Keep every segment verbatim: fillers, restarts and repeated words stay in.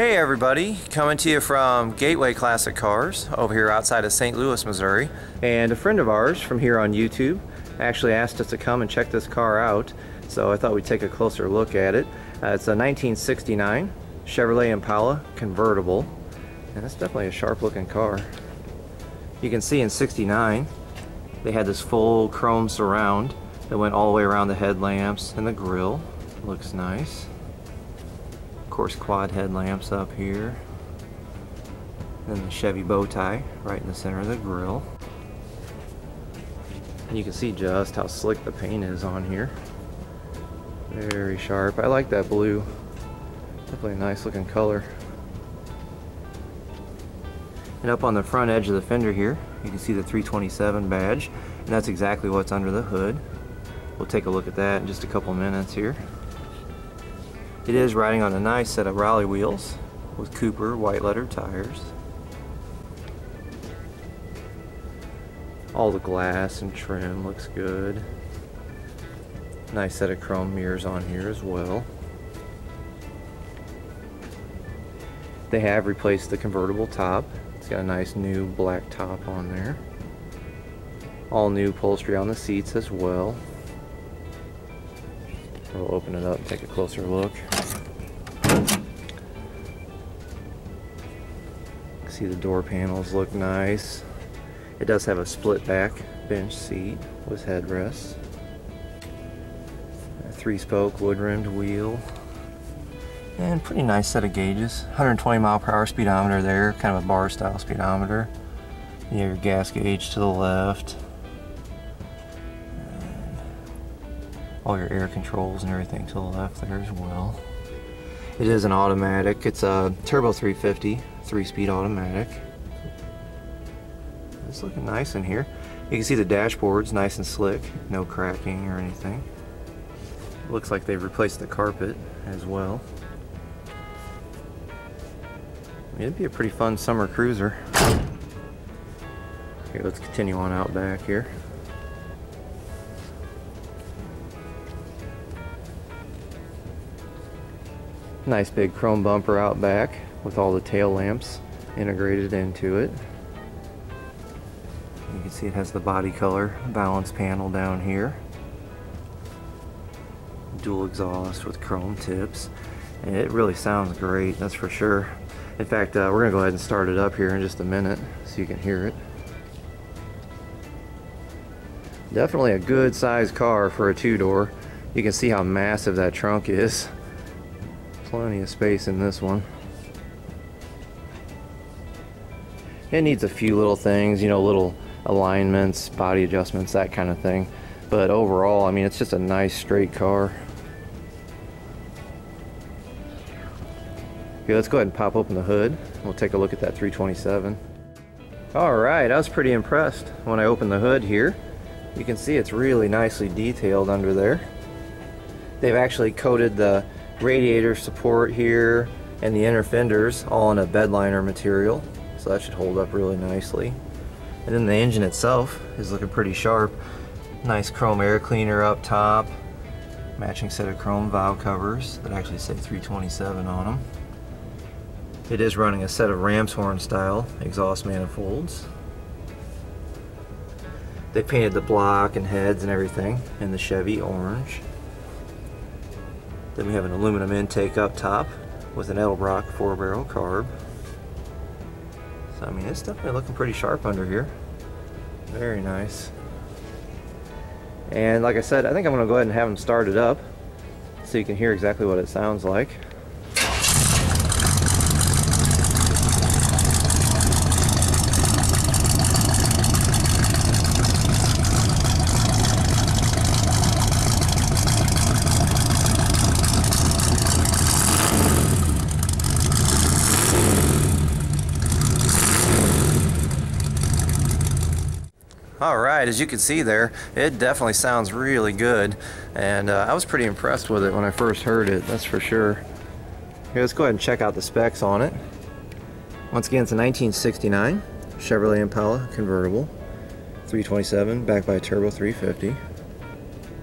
Hey everybody, coming to you from Gateway Classic Cars over here outside of Saint Louis, Missouri. And a friend of ours from here on YouTube actually asked us to come and check this car out, so I thought we'd take a closer look at it. Uh, it's a nineteen sixty-nine Chevrolet Impala Convertible, and it's definitely a sharp looking car. You can see in sixty-nine they had this full chrome surround that went all the way around the headlamps and the grille. Looks nice. Of course, quad headlamps up here. Then the Chevy bow tie right in the center of the grille. And you can see just how slick the paint is on here. Very sharp. I like that blue. Definitely a nice looking color. And up on the front edge of the fender here, you can see the three twenty-seven badge, and that's exactly what's under the hood. We'll take a look at that in just a couple minutes here. It is riding on a nice set of Raleigh wheels with Cooper white letter tires. All the glass and trim looks good. Nice set of chrome mirrors on here as well. They have replaced the convertible top. It's got a nice new black top on there. All new upholstery on the seats as well. We'll open it up and take a closer look. See, the door panels look nice. It does have a split back bench seat with headrests. A three spoke wood rimmed wheel. And pretty nice set of gauges. one hundred twenty mile per hour speedometer there, kind of a bar style speedometer. You have your gas gauge to the left. All your air controls and everything to the left there as well. It is an automatic. It's a turbo three fifty, three-speed automatic. It's looking nice in here. You can see the dashboard's nice and slick, no cracking or anything. Looks like they've replaced the carpet as well. It'd be a pretty fun summer cruiser. Here, let's continue on out back here. Nice big chrome bumper out back with all the tail lamps integrated into it. You can see it has the body color balance panel down here. Dual exhaust with chrome tips. And it really sounds great, that's for sure. In fact, uh, we're going to go ahead and start it up here in just a minute so you can hear it. Definitely a good sized car for a two-door. You can see how massive that trunk is. Plenty of space in this one. It needs a few little things, you know, little alignments, body adjustments, that kind of thing. But overall, I mean, it's just a nice straight car. Okay, let's go ahead and pop open the hood. We'll take a look at that three twenty-seven. Alright, I was pretty impressed when I opened the hood here. You can see it's really nicely detailed under there. They've actually coated the radiator support here and the inner fenders all in a bedliner material, so that should hold up really nicely. And then the engine itself is looking pretty sharp. Nice chrome air cleaner up top, matching set of chrome valve covers that actually say three twenty-seven on them. It is running a set of ram's horn style exhaust manifolds. They painted the block and heads and everything in the Chevy orange. Then we have an aluminum intake up top with an Edelbrock four barrel carb. So I mean, it's definitely looking pretty sharp under here. Very nice. And like I said, I think I'm going to go ahead and have them start it up so you can hear exactly what it sounds like. Alright, as you can see there, it definitely sounds really good, and uh, I was pretty impressed with it when I first heard it, that's for sure. Here, let's go ahead and check out the specs on it. Once again, it's a nineteen sixty-nine Chevrolet Impala Convertible, three twenty-seven, backed by a turbo three fifty.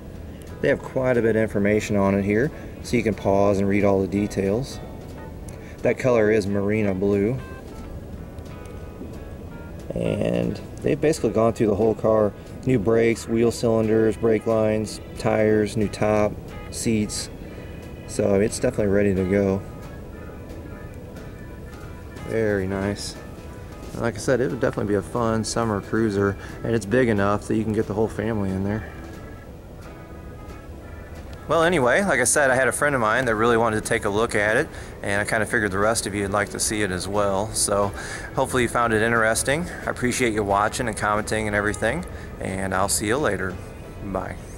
They have quite a bit of information on it here, so you can pause and read all the details. That color is Marina Blue. And they've basically gone through the whole car. New brakes, wheel cylinders, brake lines, tires, new top, seats. So it's definitely ready to go. Very nice. Like I said, it would definitely be a fun summer cruiser, and it's big enough that you can get the whole family in there. Well, anyway, like I said, I had a friend of mine that really wanted to take a look at it, and I kind of figured the rest of you would like to see it as well. So hopefully you found it interesting. I appreciate you watching and commenting and everything, and I'll see you later. Bye.